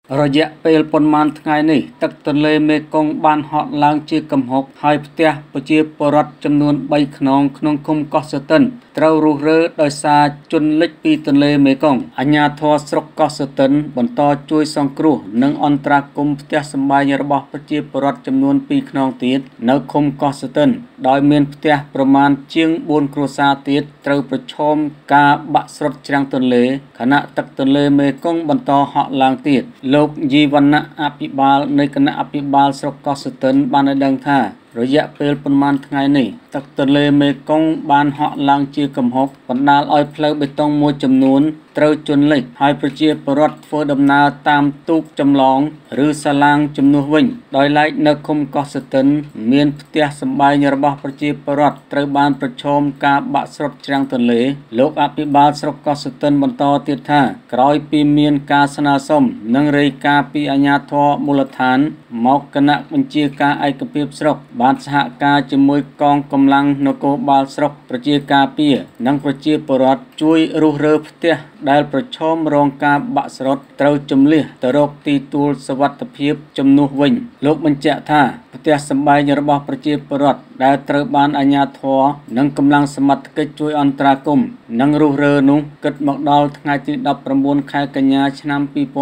រយៈពេលប៉ុន្មានថ្ងៃនេះទឹកទន្លេមេគង្គបានហក់ឡើងជាគំហុកហើយផ្ទះប្រជាពលរដ្ឋចំនួន3ខ្នងក្នុងឃុំកោះស្ទឹងត្រូវរុះរើដោយសារជន់លិចពីទន្លេមេគង្គអាជ្ញាធរស្រុកកោះស្ទឹងបន្តជួយសង្គ្រោះនិងអន្តរាគមន៍ផ្ទះសម្បែងរបស់ប្រជាពលរដ្ឋចំនួន2ខ្នងទៀតនៅឃុំកោះស្ទឹងដោយមានផ្ទះប្រមាណជាង4គ្រួសារទៀតត្រូវប្រឈមការបាក់ស្រុតច្រាំងទន្លេខណៈទឹកទន្លេមេគង្គបន្តហក់ឡើងទៀតលោកជីវណ្ណៈអភិបាលនៃគណៈអភិបាលស្រុកកោះស្ទឹងបានឲ្យដឹងថារយៈពេលប៉ុន្មានថ្ងៃនេះទឹកទន្លេមេគង្គបានហក់ឡើងជាគំហុកបណ្ដាលឲ្យផ្លូវបេតុងមួយចំនួនត្រូវជន់លិចហើយប្រជាពលរដ្ឋធ្វើដំណើរតាមទូកចម្លងឬសាឡាងជំនួសវិញដោយឡែកនៅឃុំកោះស្ទឹងមានផ្ទះសម្បែងរបស់ប្រជាពលរដ្ឋត្រូវបានប្រឈមការបាក់ស្រុតច្រាំងទន្លេលោកអភិបាលស្រុកកោះស្ទឹងបន្តទៀតថាក្រោយពីមានការស្នើសុំនិងរាយការណ៍ពីអាជ្ញាធរមូលដ្ឋានមកគណៈបញ្ជាការឯកភាពស្រុកបានសហការជាមួយកងកម្លាំងនគរបាលស្រុកប្រជាការពារនិងប្រជាពលរដ្ឋជួយរុះរើផ្ទះដែលប្រឈមរងការបាក់ស្រុតត្រូវជម្លៀសទៅរកទីទួលសុវត្ថិភាពជំនួសវិញលោកបញ្ជាក់ថាផ្ទះសម្បែងរបស់ប្រជាពលរដ្ឋដែលត្រូវបានអាជ្ញាធរនិងកម្លាំងសមត្ថកិច្ចជួយអន្តរាគមន៍និងរុះរើនោះគិតមកដល់ថ្ងៃទី19ខែកញ្ញាឆ្នាំ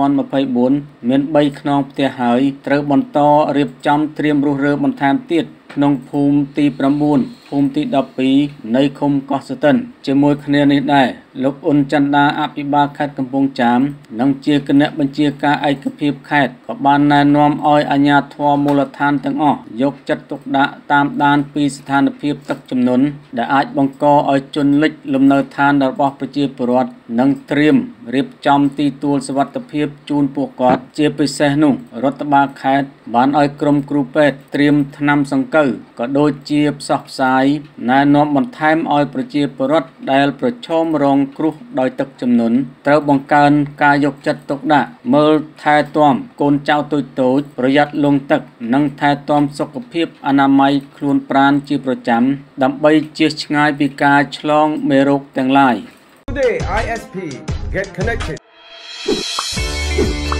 2024មាន3ខ្នងផ្ទះហើយត្រូវបន្តរៀបចំត្រៀមរុះរើបន្ថែមទៀតក្នុងភូមិទី9ភូមិទី12នៃឃុំកោះស្ទឹងជាមួយគ្នានេះដែរលោកអ៊ុនចន្ទដាអភិបាលខេត្តកំពង់ចាមនិងជាគណៈបញ្ជាការឯកភាពខេត្តក៏បានណែនាំឲ្យអាជ្ញាធរមូលដ្ឋានទាំងអស់យកចិត្តទុកដាក់តាមដានពីស្ថានភាពទឹកជំនន់ដែលអាចបង្កឲ្យជន់លិចលំនៅឋានរបស់ប្រជាពលរដ្ឋនិងត្រៀមរៀបចំទីទួលសុវត្ថិភាពជូនពួកគាត់ជាពិសេសនោះរដ្ឋបាលខេត្តបានឲ្យក្រុមគ្រូពេទ្យត្រៀមថ្នាំសង្កូវក៏ដូចជាផ្សះផ្សាយណែនាំបន្ថែមឲ្យប្រជាពលរដ្ឋដែលប្រឈមរងគ្រោះដោយទឹកជំនន់ត្រូវបង្កើនការយកចិត្តទុកដាក់មើលថែទាំកូនចៅតូចៗប្រយ័ត្នលង់ទឹកនិងថែទាំសុខភាពអនាម័យខ្លួនប្រាណជាប្រចាំដើម្បីជៀសឆ្ងាយពីការឆ្លងមេរោគទាំងឡាយ Today ISP get connected